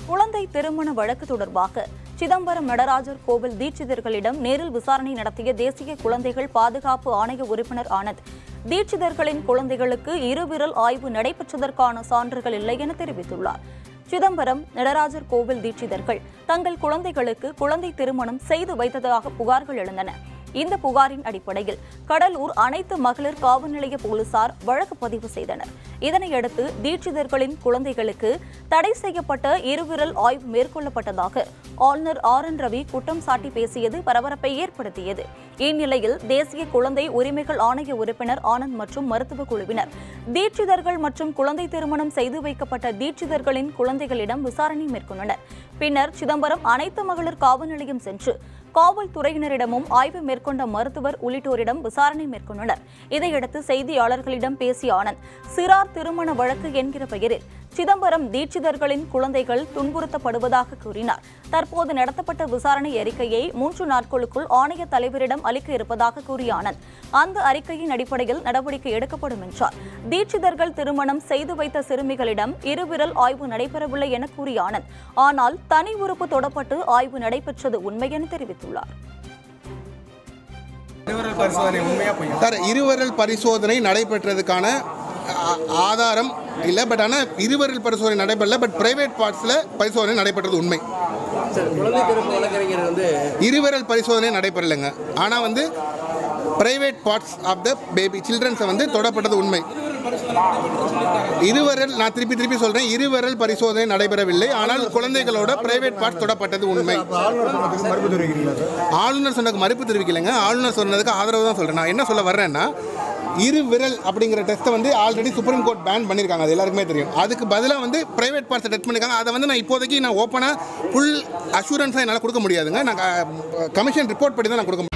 குழந்தை திருமண வழக்கு தொடர்பாக சிதம்பரம் நடராஜர் கோவில் தீட்சிதர்களிடம் நேரில் விசாரணை நடத்திய தேசிய குழந்தைகள் பாதுகாப்பு ஆணைய உறுப்பினர் ஆனந்த், தீட்சிதர்களின் குழந்தைகளுக்கு இருவிரல் ஆய்வு நடைபெற்றதற்கான சான்றுகள் இல்லை என தெரிவித்துள்ளார். சிதம்பரம் நடராஜர் கோவில் தீட்சிதர்கள் தங்கள் குழந்தைகளுக்கு குழந்தை திருமணம் செய்து வைத்ததாக புகார்கள் எழுந்தன. இந்த புகாரின் அடிப்படையில் கடலூர் அனைத்து மகளிர் காவல் நிலைய போலீசார் வழக்கு பதிவு செய்தனர். இதனையடுத்து தீட்சிதர்களின் குழந்தைகளுக்கு தடை செய்யப்பட்ட இருவிரல் ஆய்வு மேற்கொள்ளப்பட்டதாக ஆளுநர் RN ரவி குற்றம் சாட்டி பேசியது பரபரப்பை ஏற்படுத்தியது. இந்நிலையில் தேசிய குழந்தை உரிமைகள் ஆணைய உறுப்பினர் ஆனந்த் மற்றும் மருத்துவ குழுவினர் தீட்சிதர்கள் மற்றும் குழந்தை திருமணம் செய்து வைக்கப்பட்ட தீட்சிதர்களின் குழந்தைகளிடம் விசாரணை மேற்கொண்டனர். பின்னர் சிதம்பரம் அனைத்து மகளிர் காவல் நிலையம் சென்று காவல்துறையினரிடமும் ஆய்வு மேற்கொண்ட மருத்துவர் உள்ளிட்டோரிடம் விசாரணை மேற்கொண்டனர். இதையடுத்து செய்தியாளர்களிடம் பேசிய ஆனந்த், சிறார் திருமண வழக்கு என்கிற பெயரில் சிதம்பரம் தீட்சிதர்களின் குழந்தைகள் துன்புறுத்தப்படுவதாக கூறினார். தற்போது நடத்தப்பட்ட விசாரணை அறிக்கையை 3 நாட்களுக்குள் ஆணைய தலைவரிடம் அளிக்க இருப்பதாக கூறிய ஆனந்த், அந்த அறிக்கையின் அடிப்படையில் நடவடிக்கை எடுக்கப்படும் என்றார். தீட்சிதர்கள் திருமணம் செய்து வைத்த சிறுமிகளிடம் இருவிரல் ஆய்வு நடைபெறவில்லை என கூறிய ஆனந்த், ஆனால் தனி உறுப்பு தொடப்பட்டு ஆய்வு நடைபெற்றது உண்மை என தெரிவித்துள்ளார். இருவரல் பரிசோதனை நடைபெற்றதுக்கான ஆதாரம் இல்லை. பட் ஆனால் இருவரல் பரிசோதனை நடைபெறல. பட் பிரைவேட் பார்ட்ஸில் பரிசோதனை நடைபெற்றது உண்மை. இருவரல் பரிசோதனை நடைபெறலைங்க. ஆனால் private parts of the baby சில்ட்ரன்ஸை தொடப்பட்டது உண்மை. இருவரல், நான் திருப்பி சொல்றேன், இருவரல் பரிசோதனை நடைபெறவில்லை. ஆனால் குழந்தைகளோட பிரைவேட் பார்ட்ஸ் தொடப்பட்டது உண்மை. ஆளுநர் சொன்னதுக்கு மறுப்பு தெரிவிக்கலைங்க. ஆளுநர் சொன்னதுக்கு ஆதரவு தான் சொல்றேன். நான் என்ன சொல்ல வர்றேன்னா, இருவிரல் அப்படிங்கிற டெஸ்ட்டை ஆல்ரெடி சுப்ரீம் கோர்ட் பேன் பண்ணியிருக்காங்க. அது எல்லாருக்குமே தெரியும். அதுக்கு பதிலாக பிரைவேட் பார்ட்ஸை டெஸ்ட் பண்ணியிருக்காங்க. அதை நான் இப்போதைக்கு ஓப்பனாக ஃபுல் அஷூரன்ஸாக என்னால் கொடுக்க முடியாதுங்க. நான் கமிஷன் ரிப்போர்ட் படி தான் நான் கொடுக்க முடியும்.